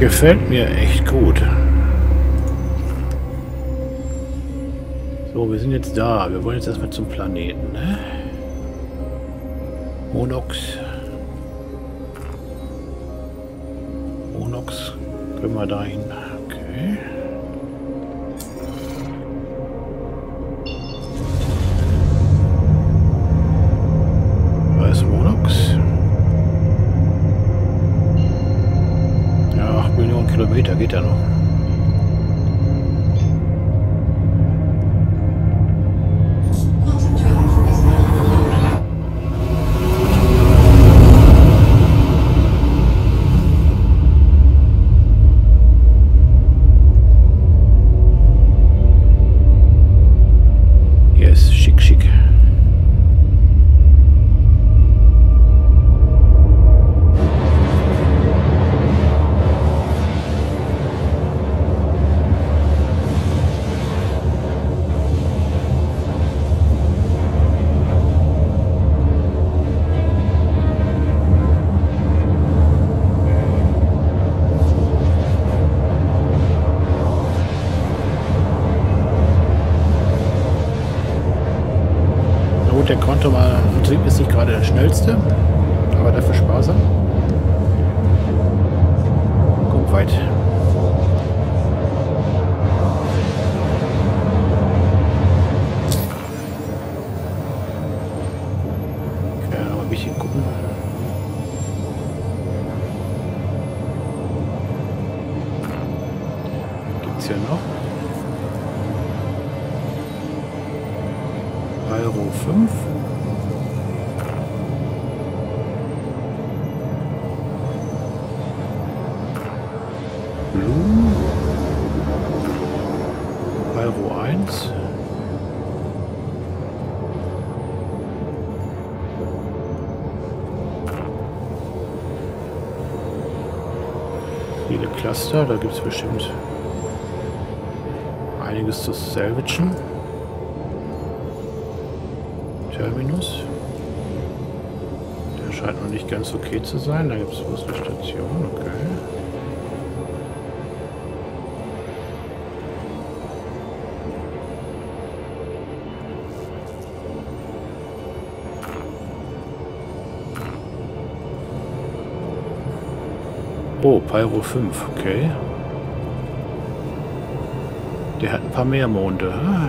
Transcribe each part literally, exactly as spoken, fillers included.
Gefällt mir echt gut. So, wir sind jetzt da. Wir wollen jetzt erstmal zum Planeten, ne? Monox. Monox. Können wir dahin. Okay. Da ist Monox. Ja, acht Millionen Kilometer geht ja noch. Der Konto mal Antrieb ist nicht gerade der schnellste, aber dafür sparsam. Kommt weit. Okay, noch ein bisschen gucken. Gibt's hier noch? Pyro fünf. Blue. Pyro eins. Viele Cluster, da gibt es bestimmt einiges zu salvagen. Terminus. Der scheint noch nicht ganz okay zu sein. Da gibt es bloß eine Station. Okay. Oh, Pyro fünf. Okay. Der hat ein paar mehr Monde.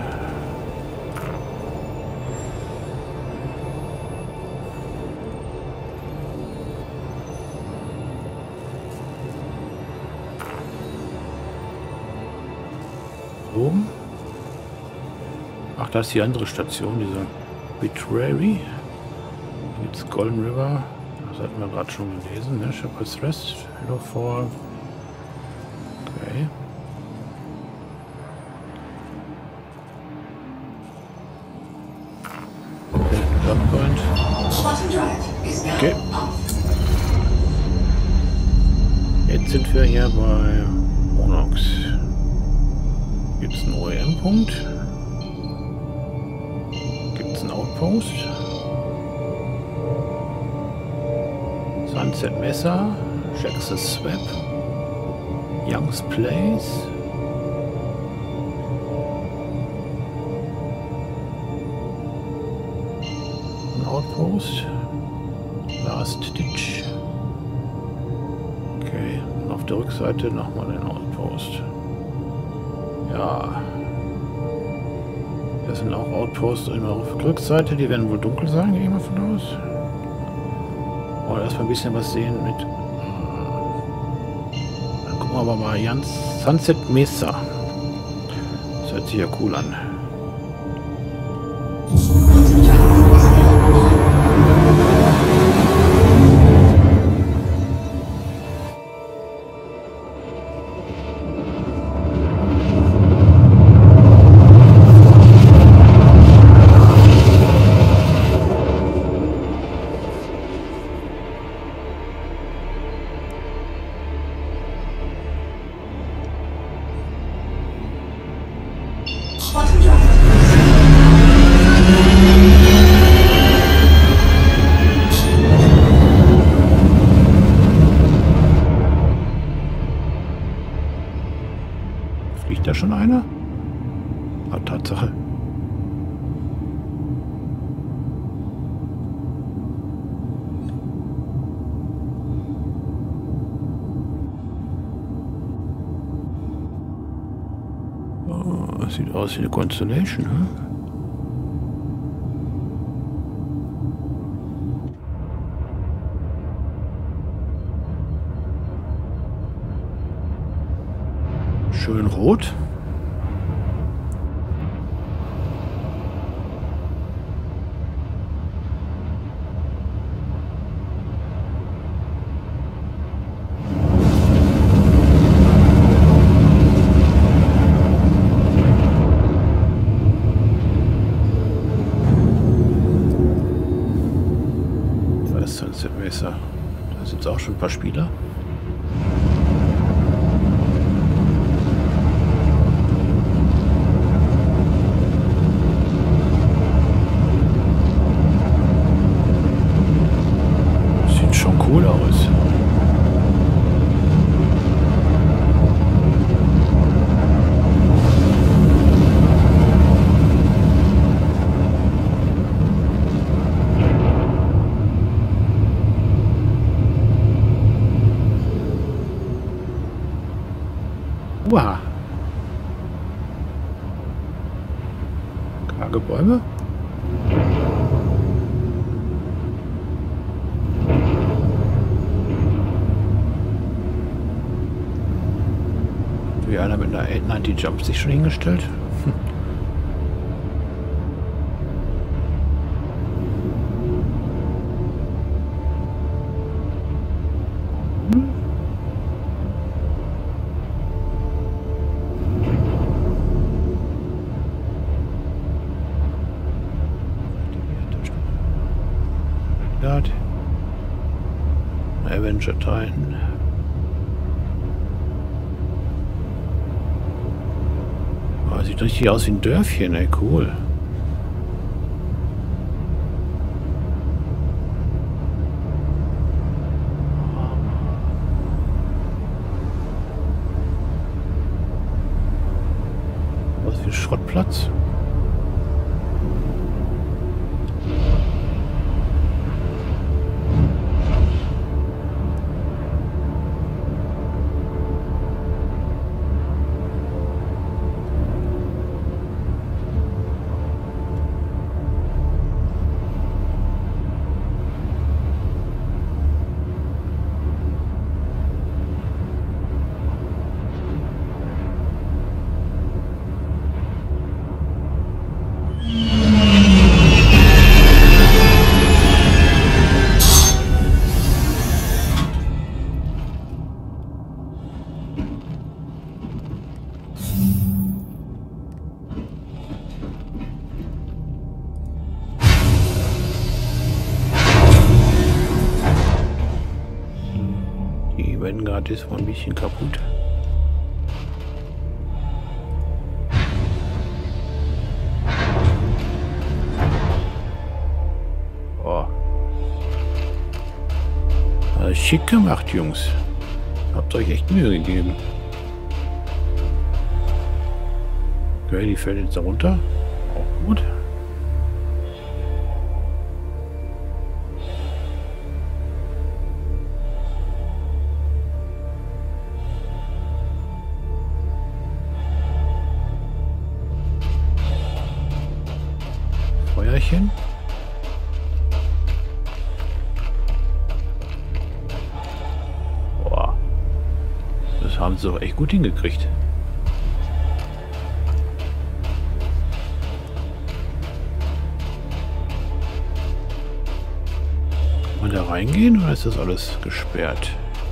Oben. Ach, da ist die andere Station, diese Betrayal. Jetzt Golden River. Das hatten wir gerade schon gelesen, ne? Shepherd's Rest, Hello Fall. Okay. Jump-Point. Okay. Jetzt sind wir hier bei Monox. Gibt es einen O E M-Punkt? Gibt es einen Outpost? Sunset Mesa, Jackson's Swap, Young's Place. Ein Outpost. Last Ditch. Okay, und auf der Rückseite nochmal ein Outpost. Ja. Das sind auch Outposts immer auf der Rückseite. Die werden wohl dunkel sein, gehe ich mal von aus. Oder erstmal ein bisschen was sehen mit. Dann gucken wir aber mal ganz Sunset Mesa. Das hört sich ja cool an. Quantum Fliegt da schon einer? Ah, Tatsache. Oh, sieht aus wie eine Constellation, hm? Schön rot. Da ist Sunset Mesa. Da sind jetzt auch schon ein paar Spieler. Schon cool aus. Uah. Karge Bäume. Wie einer mit einer achthundertneunzig Jump sich schon hingestellt. Hm. Avenger Titan. Oh, sieht richtig aus wie ein Dörfchen, ey, cool. Was für ein Schrottplatz. Vanguard ist wohl ein bisschen kaputt. Oh. Also schick gemacht, Jungs. Habt euch echt Mühe gegeben. Okay, die fällt jetzt da runter. Auch gut. Feuerchen. Boah. Das haben sie doch echt gut hingekriegt. Kann man da reingehen oder ist das alles gesperrt?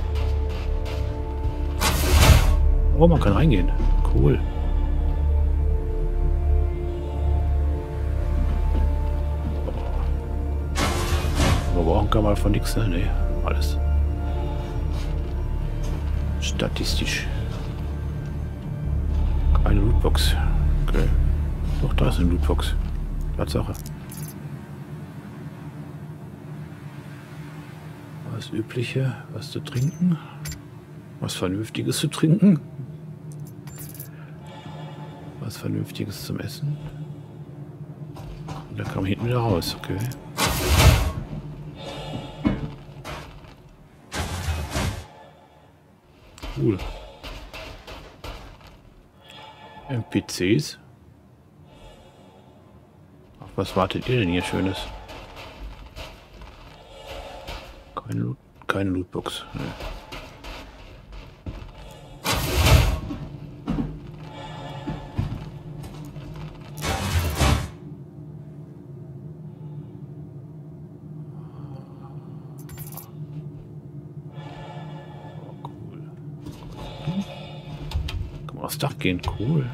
Oh, man kann reingehen. Cool. Brauchen kann man von nichts, ne? Nee, alles. Statistisch. Keine Lootbox. Okay. Doch, da ist eine Lootbox. Tatsache. Das Übliche, was zu trinken. Was Vernünftiges zu trinken. was Vernünftiges zum Essen. Und dann kann man hinten wieder raus, okay. Cool. N P Cs. Auf was wartet ihr denn hier Schönes? Keine, Loot, keine Lootbox. Nee. Aufs Dach gehen, cool.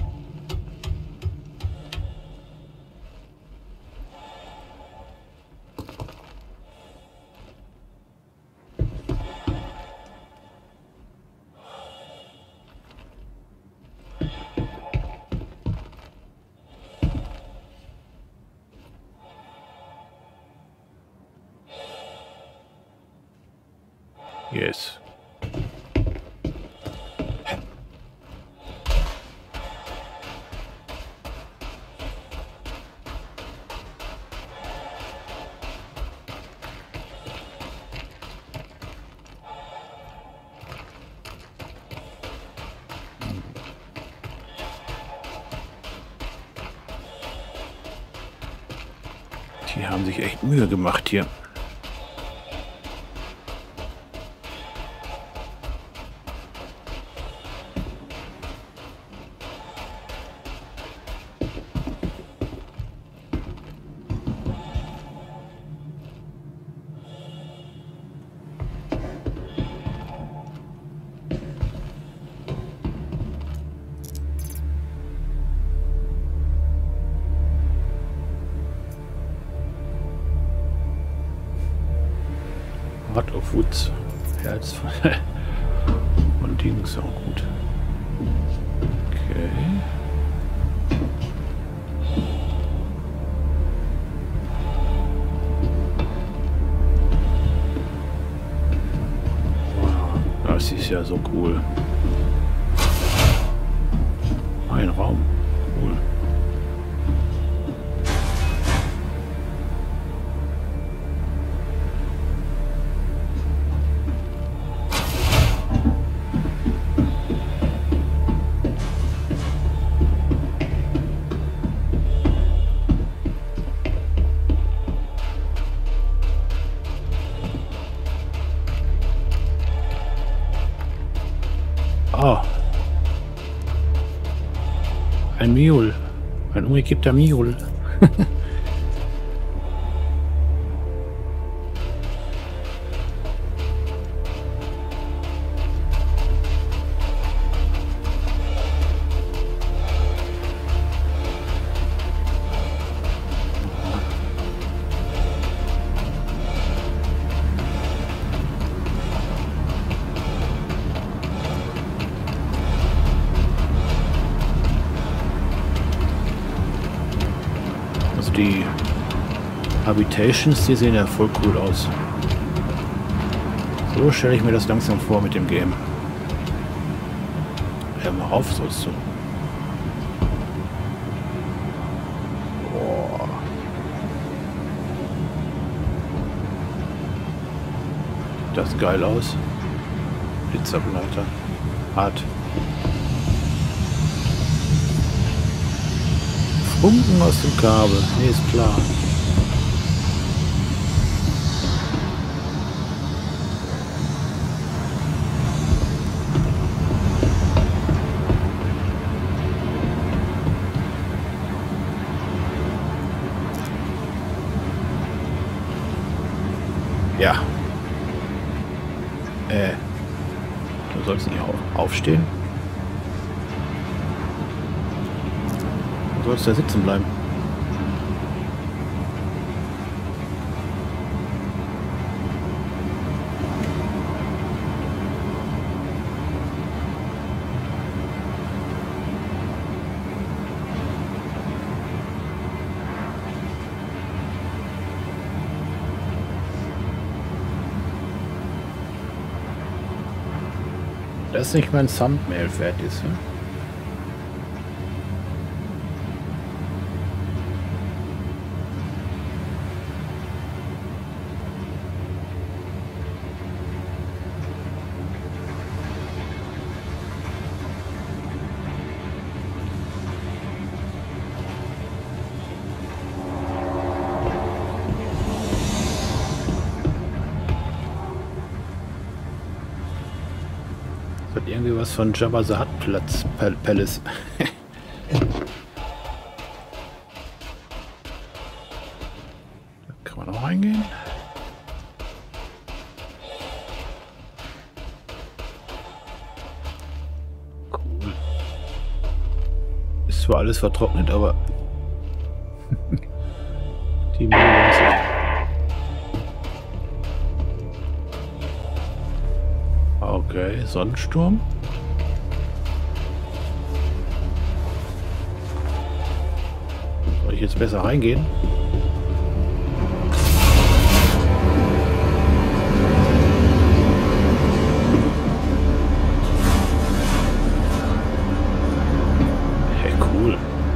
Yes. Die haben sich echt Mühe gemacht hier. Heart of Woods. Herz von, von Dings auch gut. Okay. Wow, das ist ja so cool. Ein Raum. Cool. Ah. Ein Mule. Ein umgekippter Mule. Die Habitations, die sehen ja voll cool aus. So stelle ich mir das langsam vor mit dem Game. Hör mal auf, sollst du. Boah. Das sieht geil aus. Blitzableiter. Hart. Funken aus dem Kabel. Nee, ist klar. Ja. Äh. Du sollst nicht aufstehen. Du sollst da sitzen bleiben. Das ist nicht mein Thumbnail fertig ist, ne? irgendwie was von Jabba the Hutt Platz, Pal Palace. Da kann man auch reingehen. Cool. Ist zwar alles vertrocknet, aber die Mühle ist nicht. Okay, Sonnensturm. Soll ich jetzt besser reingehen? Hey, cool.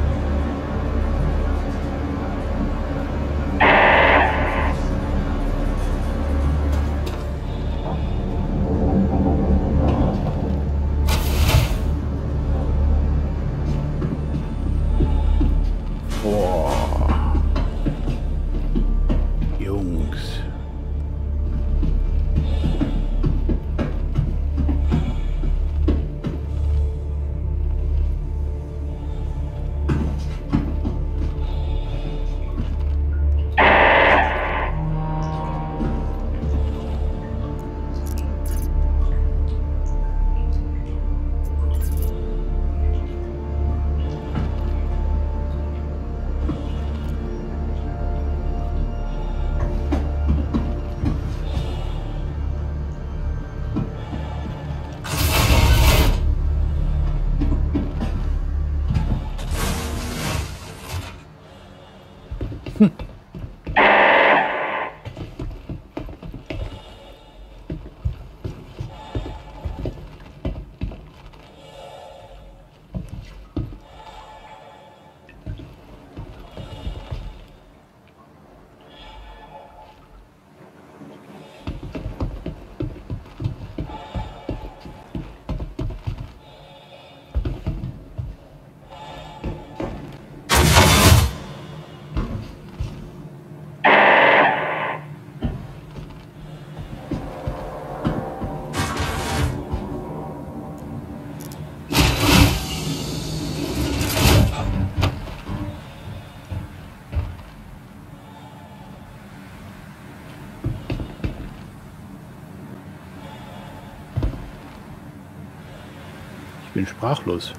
Ich bin sprachlos.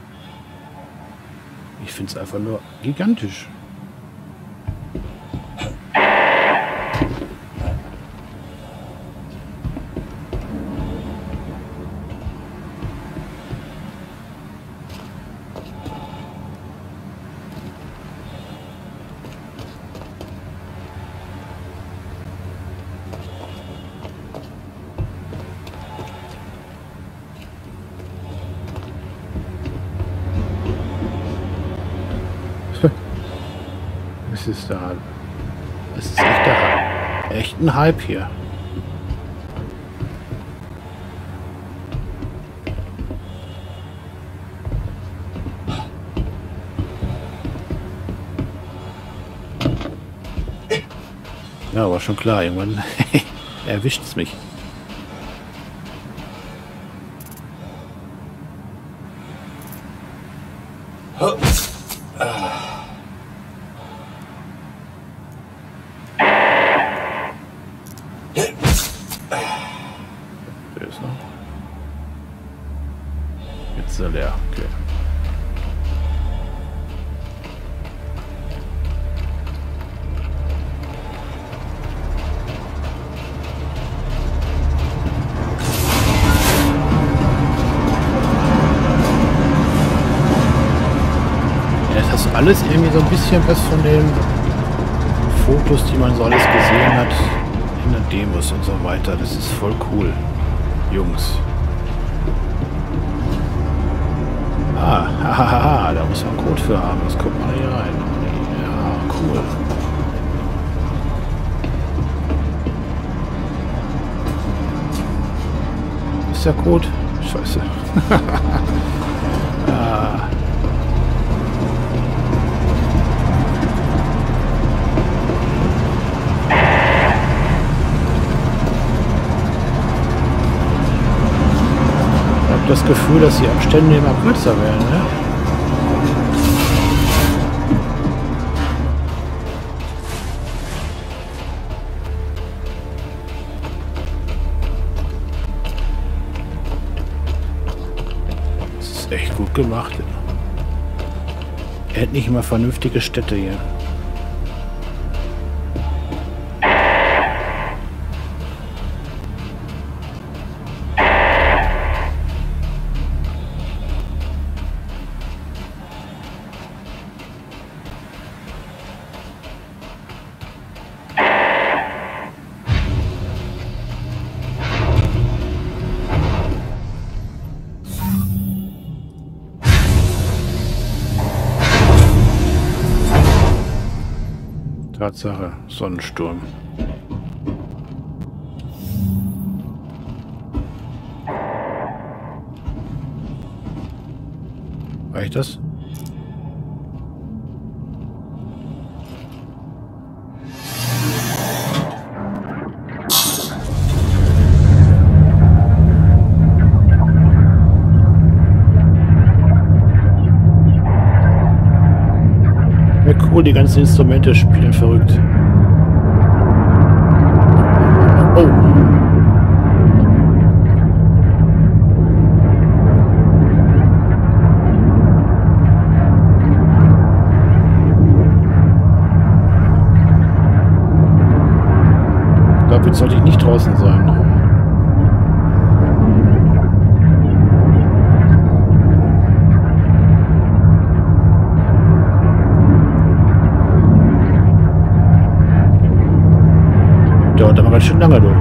Ich finde es einfach nur gigantisch. Es ist da. Es ist echt der Hype. Echt ein Hype hier. Ja, war schon klar. Irgendwann erwischt es mich. Jetzt ist er leer. Okay. Ja, das ist alles irgendwie so ein bisschen was von den Fotos, die man so alles gesehen hat in den Demos und so weiter. Das ist voll cool, Jungs. Ah, hahaha, da muss man einen Code für haben. Das kommt mal hier rein. Ja, cool. Ist der Code? Scheiße. ah. habe das Gefühl, dass die Abstände immer kürzer werden, ne? Das ist echt gut gemacht. Er hat nicht mal vernünftige Städte hier. Tatsache, Sonnensturm. Reicht das? Ja, cool, die ganzen Instrumente spielen verrückt. Oh. Damit sollte ich nicht draußen sein. Dauert aber ganz schön lange, du.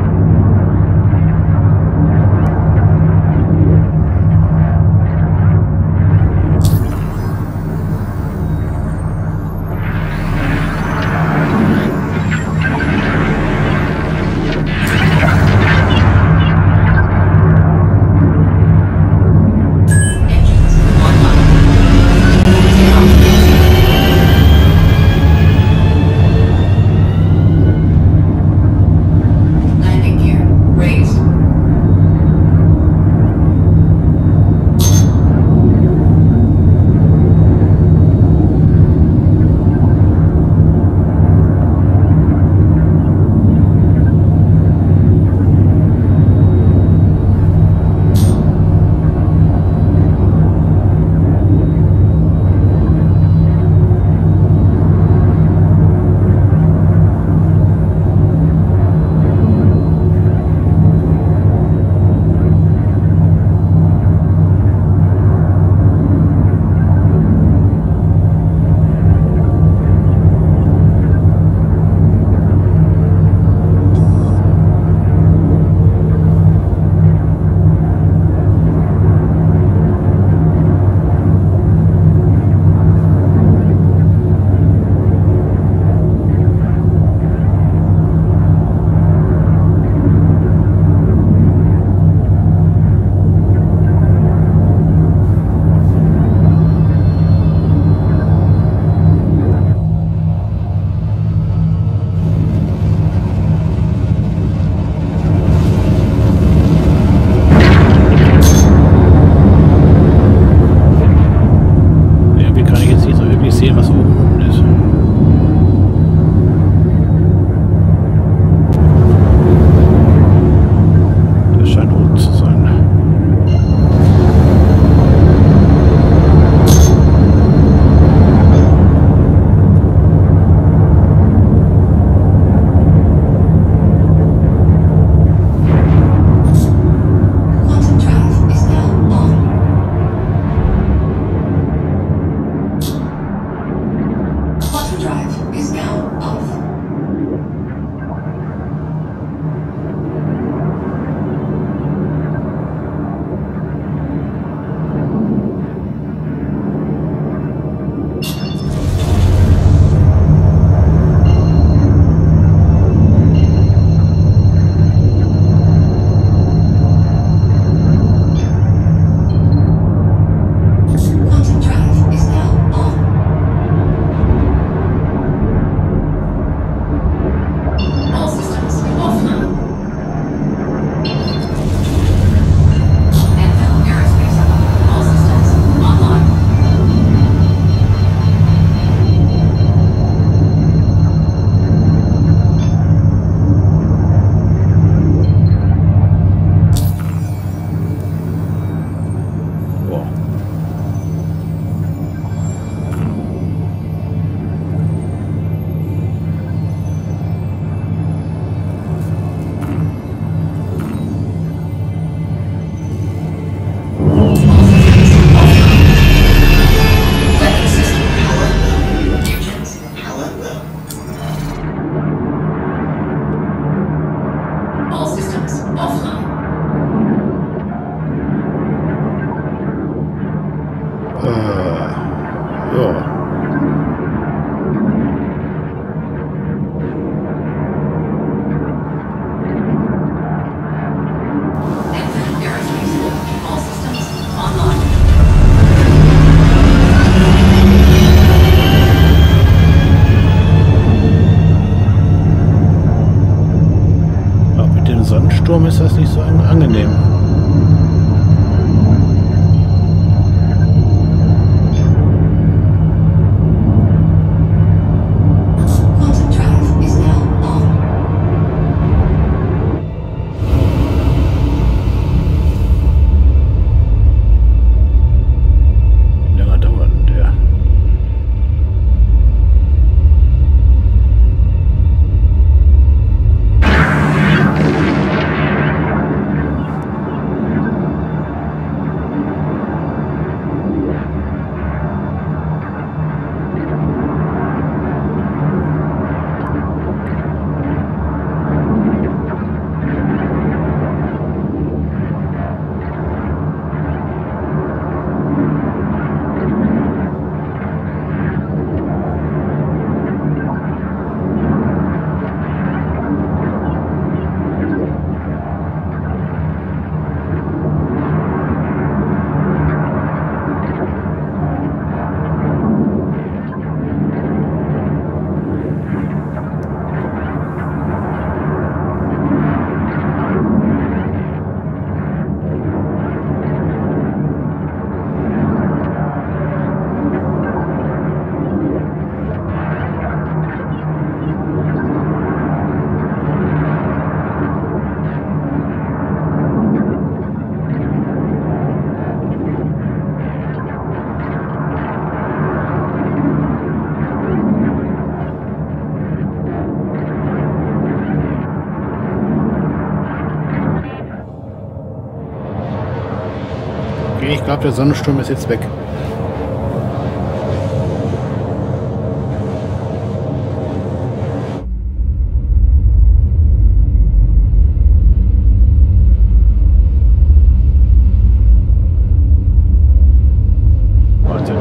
Äh, ja. Sonnensturm ist das nicht so angenehm. Wie lange dauert denn der? Ich glaube, der Sonnensturm ist jetzt weg. Warte.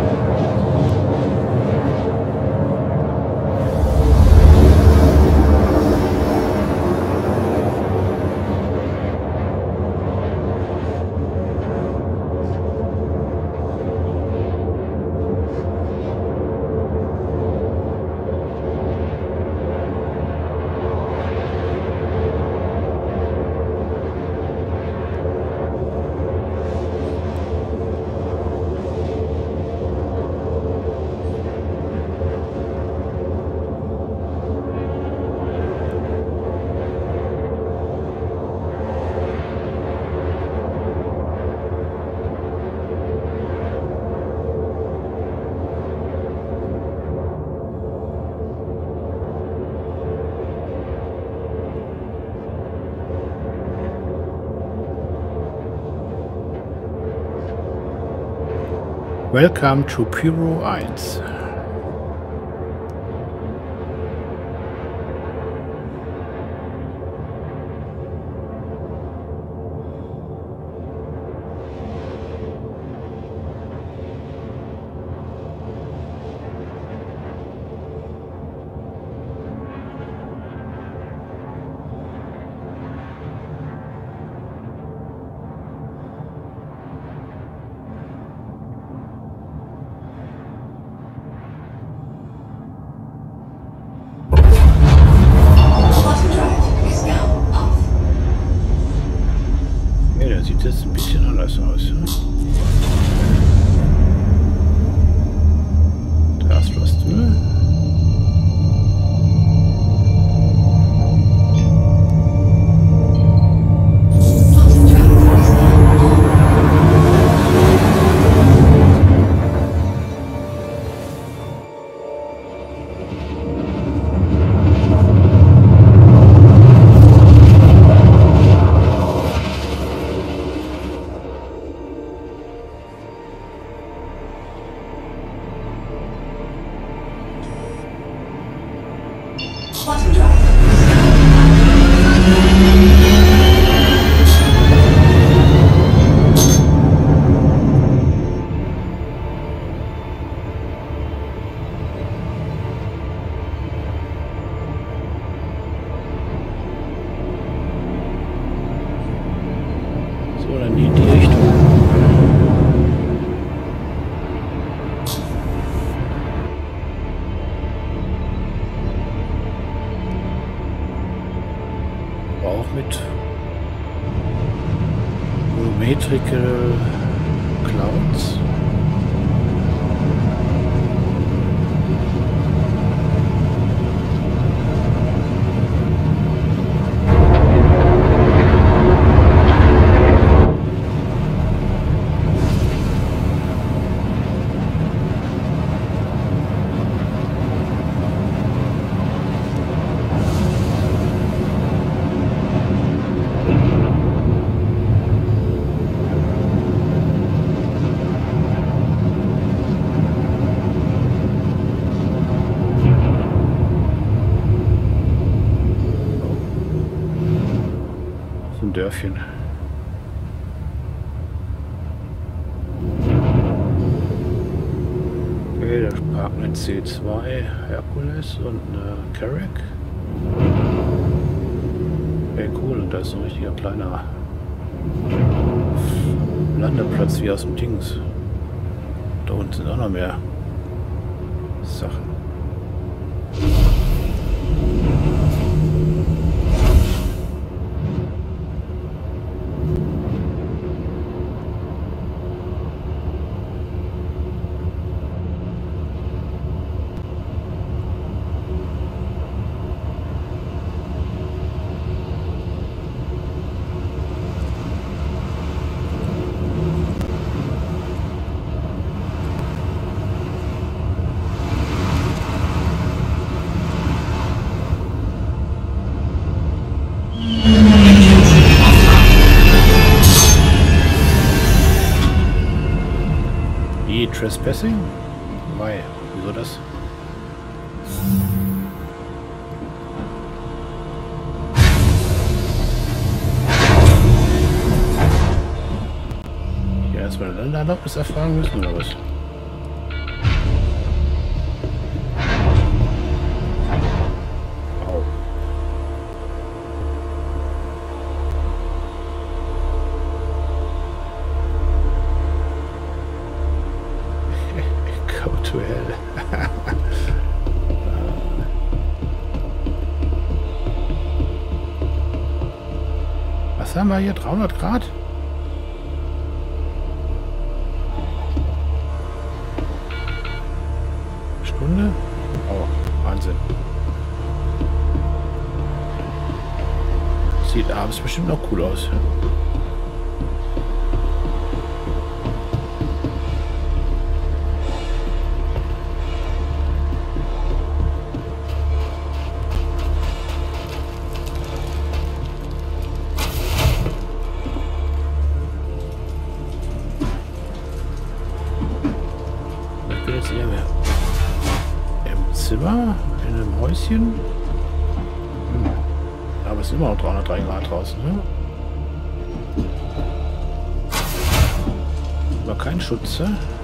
Welcome to Pyro eins. Electrical Clouds. Dörfchen. Okay, da parken eine C zwei Hercules und eine Carrack. Okay, cool. Und da ist so ein richtiger kleiner Landeplatz wie aus dem Dings. Da unten sind auch noch mehr Sachen. Trespassing? Why? Wieso das? Ja, erstmal eine Landeerlaubnis erfragen müssen oder was? To hell. Was haben wir hier? dreihundert Grad? Stunde? Oh, Wahnsinn. Sieht abends bestimmt noch cool aus. Im Zimmer, in einem Häuschen. Hm. Aber es ist immer noch dreihundertdrei Grad draußen, ne? Aber kein Schutz, ne?